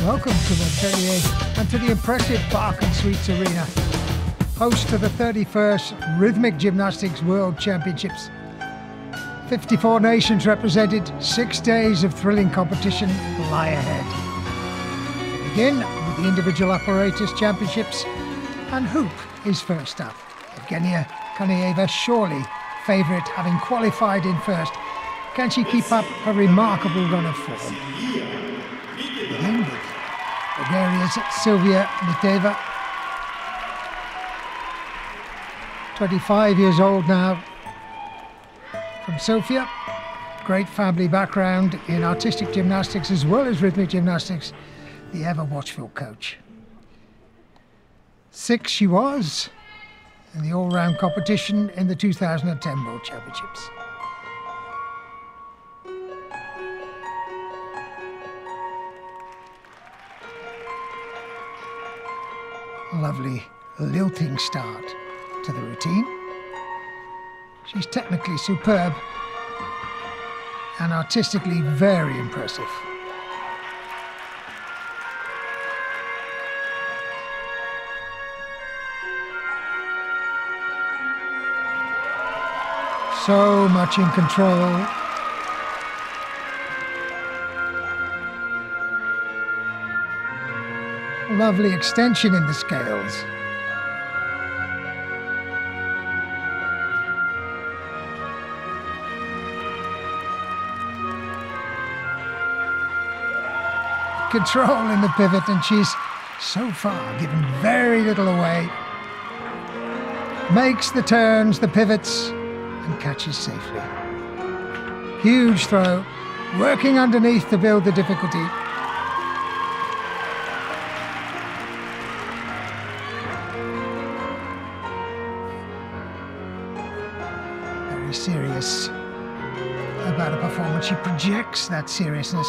Welcome to Montpellier and to the impressive Park and Suites Arena, host to the 31st Rhythmic Gymnastics World Championships. 54 nations represented, 6 days of thrilling competition lie ahead. We begin with the individual apparatus championships, and hoop is first up. Evgenia Koneeva, surely favourite, having qualified in first. Can she keep up a remarkable run of form? Begin with Bulgaria's Silvia Miteva, 25 years old now, from Sofia. Great family background in artistic gymnastics as well as rhythmic gymnastics, the ever watchful coach. 6th she was in the all-round competition in the 2010 World Championships. Lovely lilting start to the routine. She's technically superb and artistically very impressive. So much in control. Lovely extension in the scales. Control in the pivot, and she's so far given very little away. Makes the turns, the pivots, and catches safely. Huge throw, working underneath to build the difficulty. Very serious about a performance. She projects that seriousness.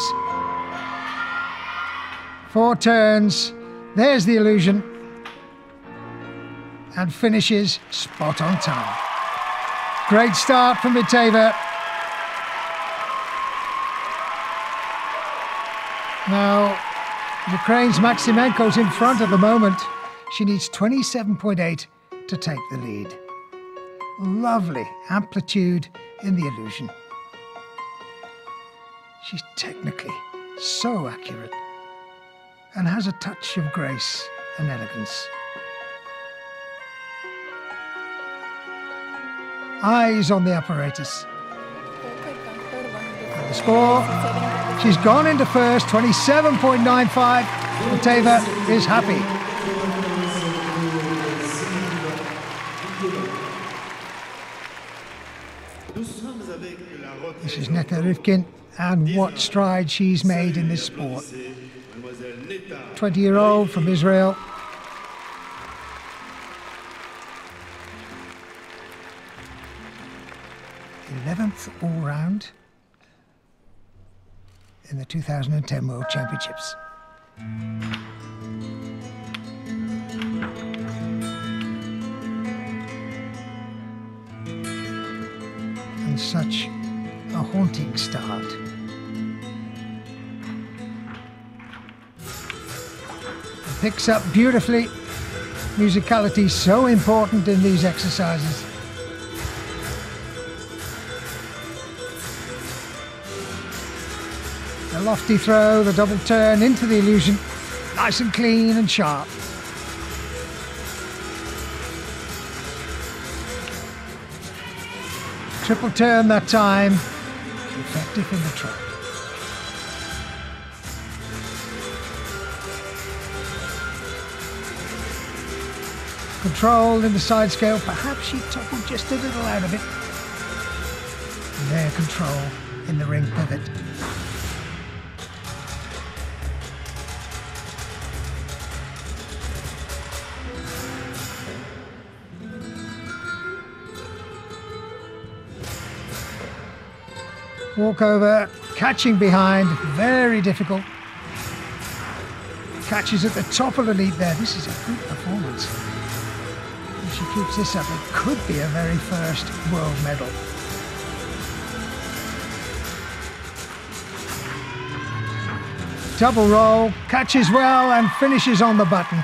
4 turns, there's the illusion, and finishes spot on time. Great start from Miteva. Now, Ukraine's Maximenko's in front at the moment. She needs 27.8 to take the lead. Lovely amplitude in the illusion. She's technically so accurate and has a touch of grace and elegance. Eyes on the apparatus. And the score, she's gone into first, 27.95. Miteva is happy. This is Netta Rivkin, and what strides she's made in this sport. 20-year-old from Israel. th all-round in the 2010 World Championships. And such a haunting start. It picks up beautifully. Musicality is so important in these exercises. The lofty throw, the double turn into the illusion, nice and clean and sharp. Triple turn that time, effective in the trap. Control in the side scale, perhaps she toppled just a little out of it. And there, control in the ring pivot. Walkover, catching behind, very difficult. Catches at the top of the lead there. This is a good performance. If she keeps this up, it could be a very first world medal. Double roll, catches well and finishes on the button.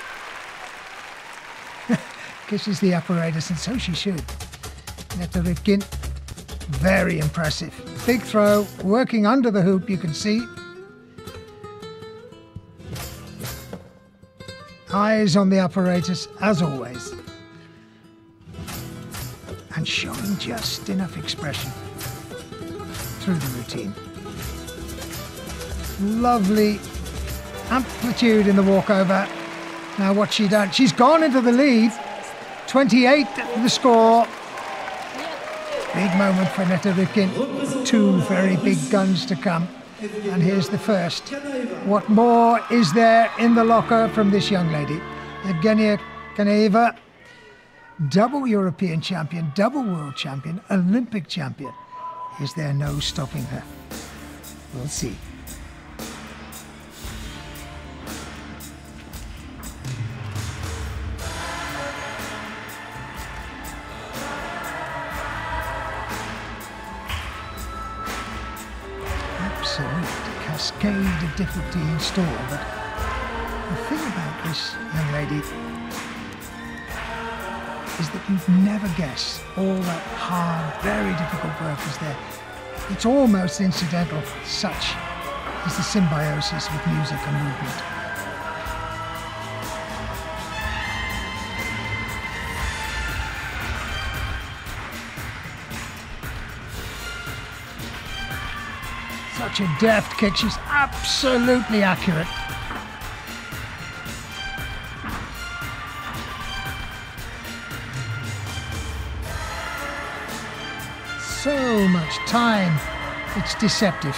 Kisses the apparatus, and so she should. Netta Rivkin, very impressive. Big throw, working under the hoop, you can see. Eyes on the apparatus, as always. And showing just enough expression through the routine. Lovely amplitude in the walkover. Now what's she done? She's gone into the lead. 28 the score. Big moment for Netta Rivkin. Two very big guns to come. And here's the first. What more is there in the locker from this young lady? Evgenia Kanaeva, double European champion, double world champion, Olympic champion. Is there no stopping her? We'll see. Absolute cascade of difficulty in store, but the thing about this young lady is that you'd never guess all that hard, very difficult work is there. It's almost incidental, such is the symbiosis with music and movement. Such a deft kick, she's absolutely accurate. So much time, it's deceptive.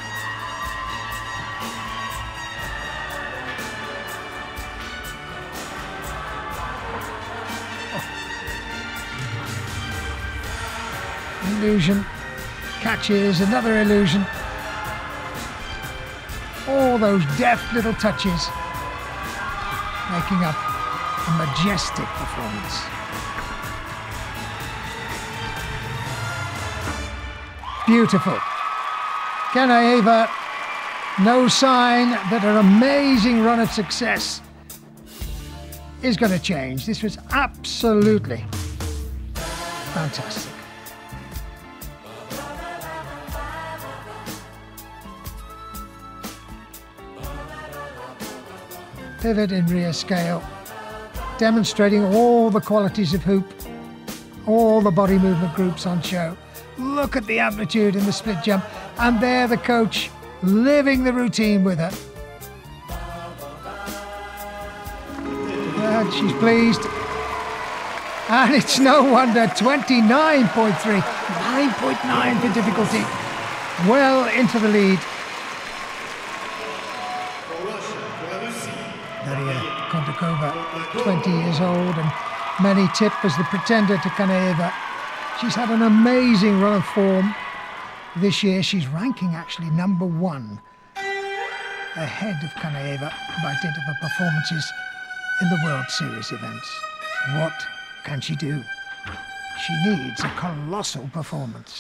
Illusion, catches, another illusion. All those deft little touches making up a majestic performance. Beautiful. Kanaeva, no sign that her amazing run of success is going to change. This was absolutely fantastic. Pivot in rear scale, demonstrating all the qualities of hoop, all the body movement groups on show. Look at the amplitude in the split jump, and there the coach living the routine with her. And she's pleased. And it's no wonder, 29.3, 9.9 for difficulty. Well into the lead. Daria Kondakova, 20 years old, and many tip as the pretender to Kanaeva. She's had an amazing run of form this year. She's ranking actually #1, ahead of Kanaeva by dint of her performances in the World Series events. What can she do? She needs a colossal performance.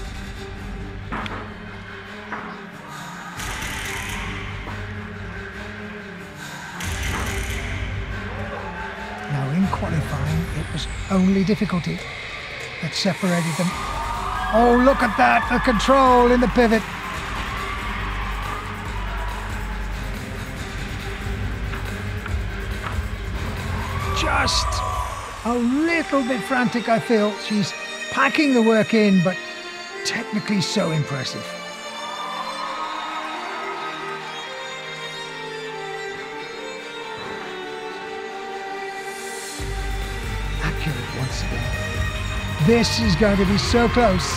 Now in qualifying, it was only difficulty that separated them. Oh, look at that, the control in the pivot. Just a little bit frantic, I feel. She's packing the work in, but technically so impressive. Accurate once again. This is going to be so close.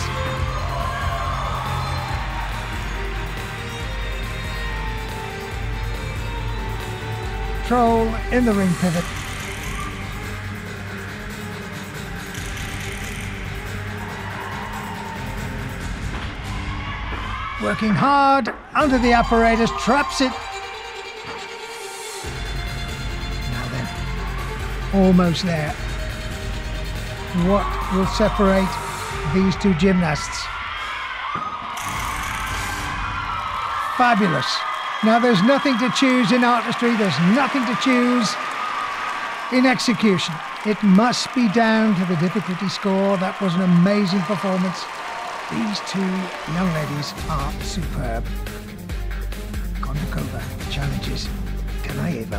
Troll in the ring pivot. Working hard under the apparatus, traps it. Now then, almost there. What will separate these two gymnasts? Fabulous. Now there's nothing to choose in artistry, there's nothing to choose in execution. It must be down to the difficulty score. That was an amazing performance. These two young ladies are superb. Kondakova challenges Kanaeva.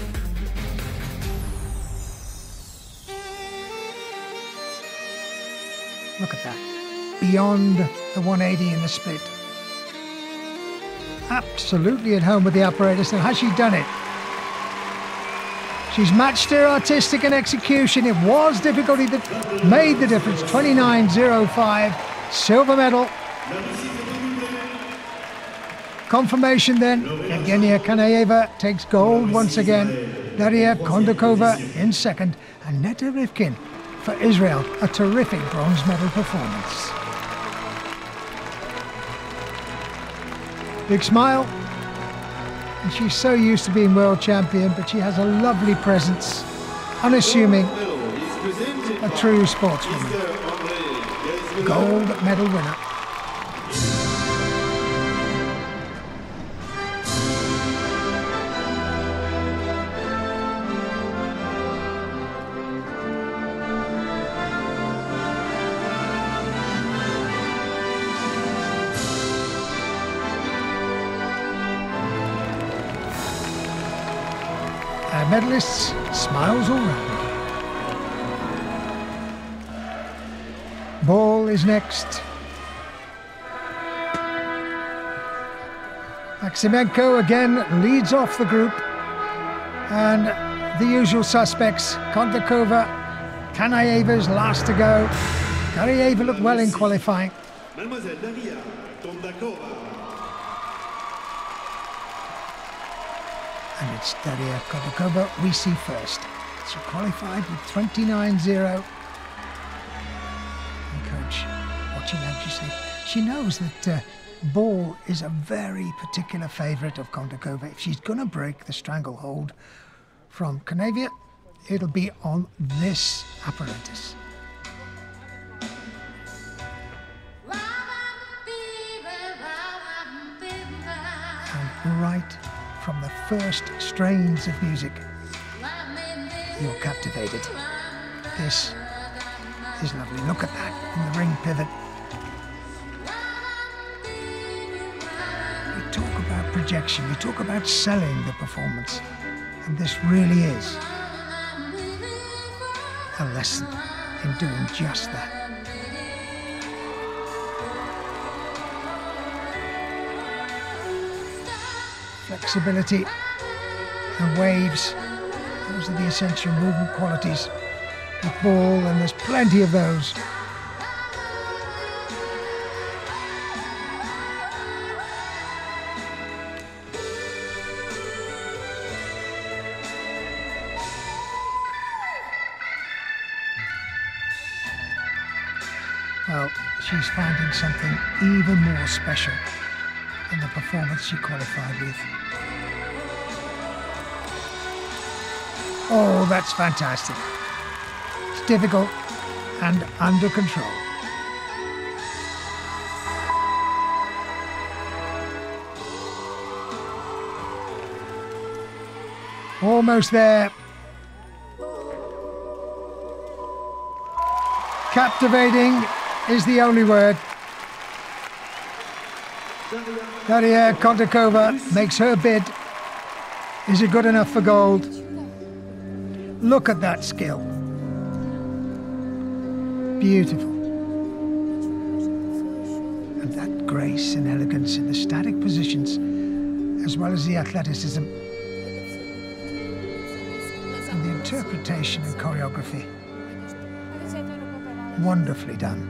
Look at that. Beyond the 180 in the split. Absolutely at home with the apparatus. Now, has she done it? She's matched her artistic and execution. It was difficulty that made the difference. 29.05, silver medal. Confirmation then. Evgenia Kanaeva takes gold once again. Daria Kondakova in second. And Netta Rivkin for Israel. A terrific bronze medal performance. Big smile. And she's so used to being world champion, but she has a lovely presence, unassuming, a true sportswoman. Gold medal winner. Our medalists, smiles all round. Ball is next. Maximenko again leads off the group. And the usual suspects, Kondakova, Kanaeva's last to go. Kanaeva looked well in qualifying. Mademoiselle Daria Kondakova. And it's Daria Kondakova we see first. She qualified with 29.0. And coach, watching anxiously, she knows that ball is a very particular favourite of Kondakova. If she's going to break the stranglehold from Kanaeva, it'll be on this apparatus. And right from the first strains of music, you're captivated. This is lovely. Look at that in the ring pivot. We talk about projection, we talk about selling the performance, and this really is a lesson in doing just that. Flexibility and waves, those are the essential movement qualities of ball, and there's plenty of those. Well, she's finding something even more special in the performance she qualified with. Oh, that's fantastic. It's difficult and under control. Almost there. Captivating is the only word. Daria Kondakova makes her bid. Is it good enough for gold? Look at that skill. Beautiful. And that grace and elegance in the static positions, as well as the athleticism and the interpretation and choreography. Wonderfully done.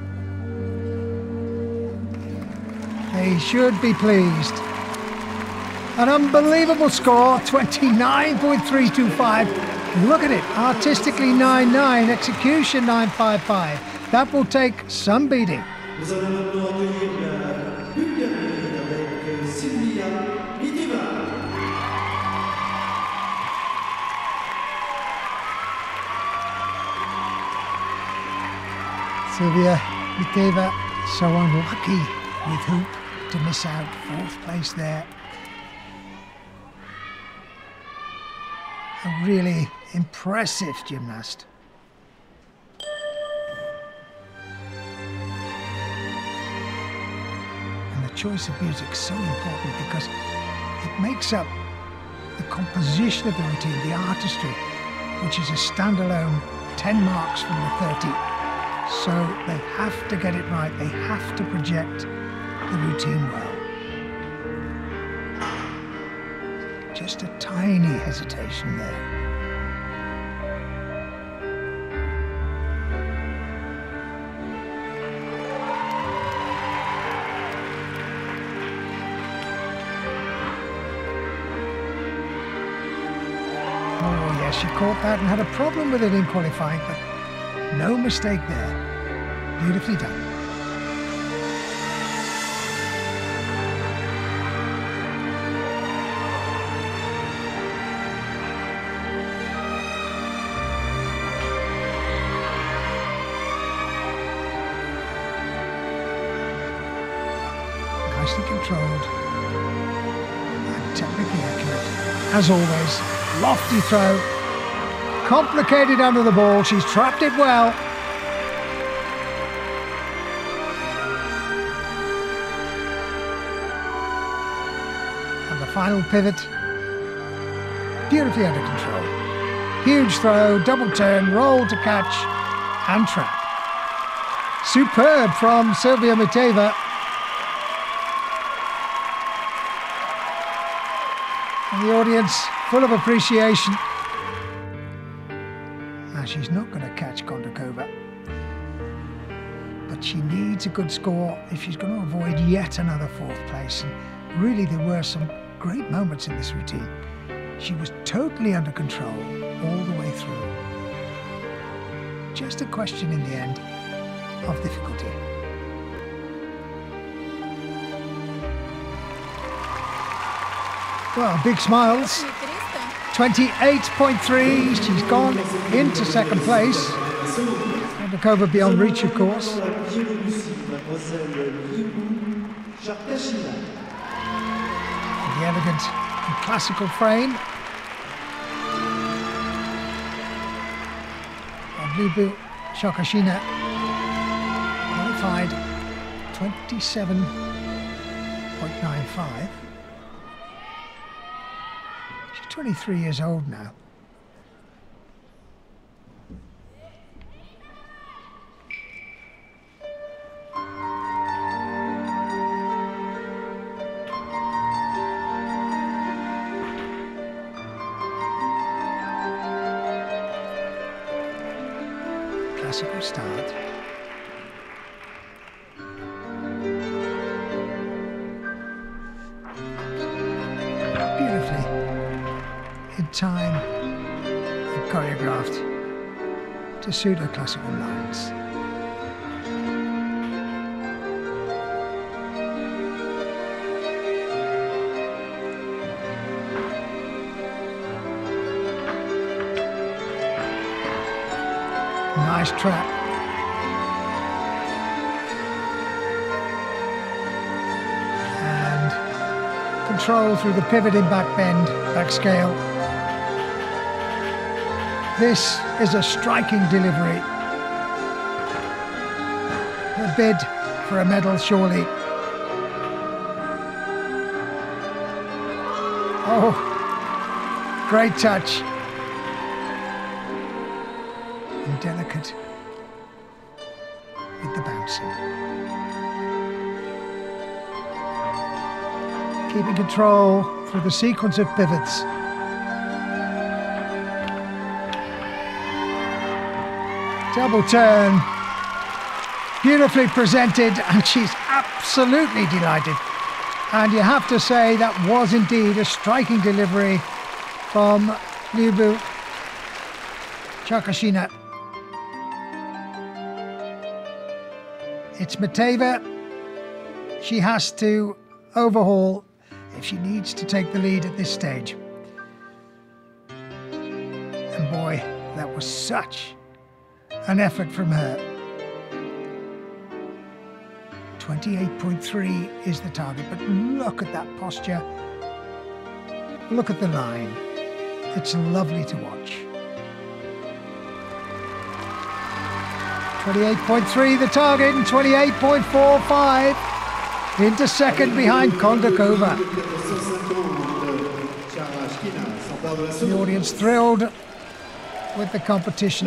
They should be pleased. An unbelievable score, 29.325. Look at it, artistically 9.9, execution 9.55. That will take some beating. Silvia Miteva, so unlucky with hoop to miss out, fourth place there. A really impressive gymnast. And the choice of music is so important because it makes up the composition of the routine, the artistry, which is a standalone 10 marks from the 30. So they have to get it right. They have to project the routine well. Just a tiny hesitation there. Oh yes, she caught that and had a problem with it in qualifying, but no mistake there. Beautifully done. Nicely controlled and technically accurate. As always, lofty throw. Complicated under the ball. She's trapped it well. And the final pivot. Beautifully under control. Huge throw, double turn, roll to catch and trap. Superb from Sylvia Miteva. And the audience full of appreciation. Now she's not going to catch Kondakova, but she needs a good score if she's going to avoid yet another fourth place. And really there were some great moments in this routine. She was totally under control all the way through. Just a question in the end of difficulty. Well, big smiles. 28.3, she's gone into second place. Kondakova beyond reach, of course. The elegant and classical frame. And Lyubu Shokashina qualified 27.95. 23 years old now. Classical start. Beautifully in time and choreographed to suit her classical lines. Nice trap. And control through the pivot in back bend, back scale. This is a striking delivery. A bid for a medal, surely. Oh, great touch. And delicate with the bouncing. Keeping control through the sequence of pivots. Double turn, beautifully presented, and she's absolutely delighted. And you have to say that was indeed a striking delivery from Lyubu Shokashina. It's Miteva. She has to overhaul if she needs to take the lead at this stage. And boy, that was such an effort from her. 28.3 is the target, but look at that posture. Look at the line. It's lovely to watch. 28.3 the target and 28.45 into second behind Kondakova. The audience thrilled with the competition.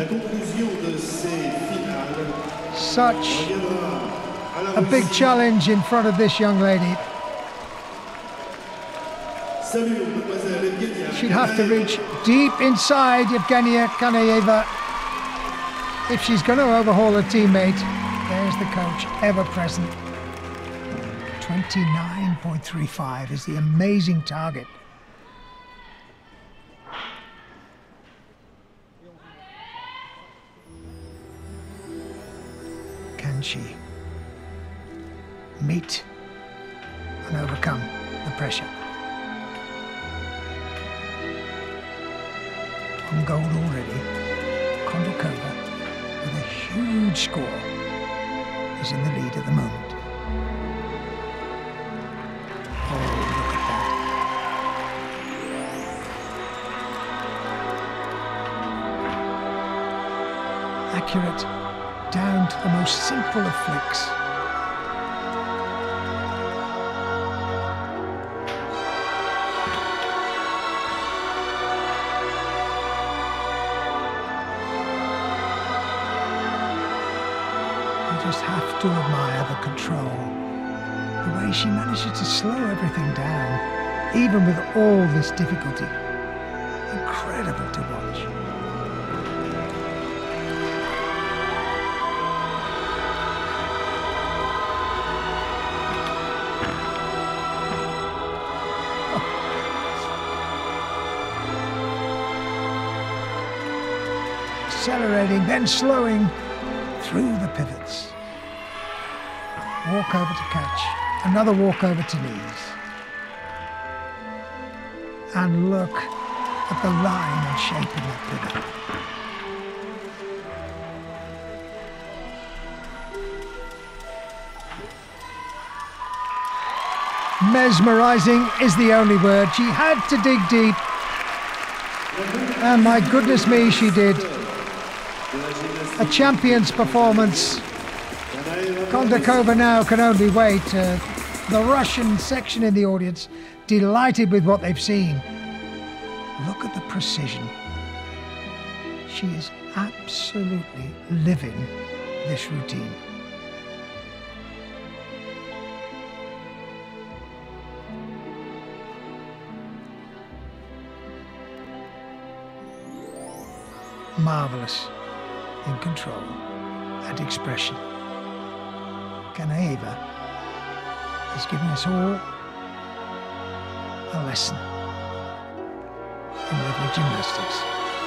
Such a big challenge in front of this young lady. She'd have to reach deep inside Yevgenia Kanayeva if she's going to overhaul her teammate. There's the coach, ever present. 29.35 is the amazing target. Can she meet and overcome the pressure? On gold already, Kondakova, with a huge score, is in the lead at the moment. Oh, look at that. Accurate, down to the most simple of flicks. Just have to admire the control, the way she manages to slow everything down, even with all this difficulty. Incredible to watch. Accelerating, then slowing through the pivots. Walk over to catch, another walk over to knees. And look at the line and shape in that pivot. Mesmerizing is the only word. She had to dig deep. And my goodness me, she did. A champion's performance. Kondakova now can only wait. The Russian section in the audience delighted with what they've seen. Look at the precision. She is absolutely living this routine. Marvelous in control and expression. Kanayeva is giving us all a lesson in rhythmic gymnastics.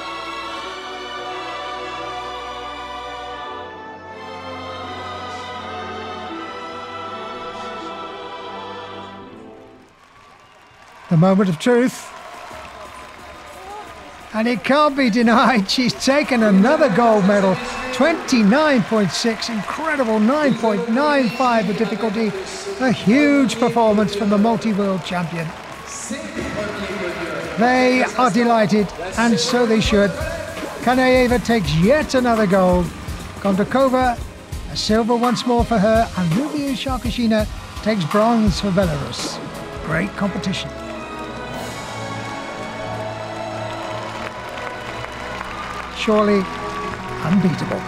The moment of truth. And it can't be denied, she's taken another gold medal. 29.6, incredible, 9.95 the difficulty. A huge performance from the multi-world champion. They are delighted, and so they should. Kanayeva takes yet another gold. Kondakova, a silver once more for her, and Lyudmila Sharkushina takes bronze for Belarus. Great competition. Surely unbeatable.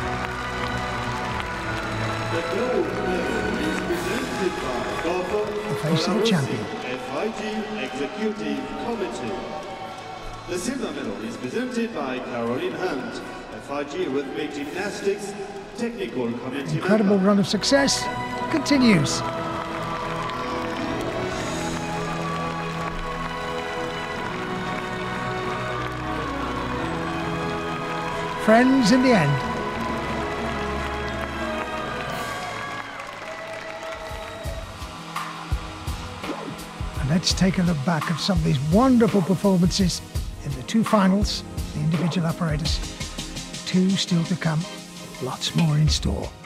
The face of the champion. FIG Executive Committee. The silver medal is presented by Caroline Hunt, FIG Rhythmic Gymnastics Technical Committee. Incredible run of success continues. Friends in the end. And let's take a look back at some of these wonderful performances in the two finals, the individual apparatus. Two still to come, lots more in store.